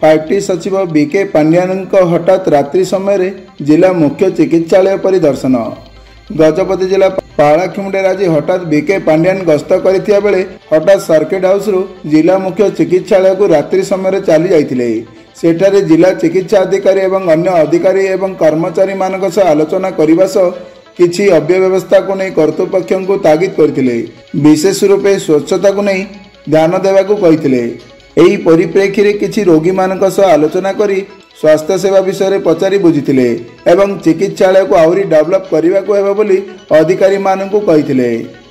5टी सचिव बीके पांड्यान हठात रात्रि समय जिला मुख्य चिकित्सालय परिदर्शन। गजपति जिला पालाखिमुंडे आज हठात बीके पांड्यान गस्त करथिया बेले हठात सर्किट हाउस रु जिला मुख्य चिकित्सालय को रात्रि समय चली जाइथिले। सेठारे जिला चिकित्सा अधिकारी एवं अन्य अधिकारी एवं कर्मचारी मानक सह आलोचना करने सह किछि अव्यवस्था को नहीं कर्तृपक्ष को तागिद करथिले। विशेष रूपे स्वच्छता को नहीं ध्यान देवाकू कहिथिले। एही परिप्रेक्षी रे किछि रोगी मानक सह आलोचना करी स्वास्थ्य सेवा विषय पचारि बुझिथिले एवं चिकित्सालय को आहुरी डेवलप करने को हेबो बोली अधिकारी मानकू कहिथिले।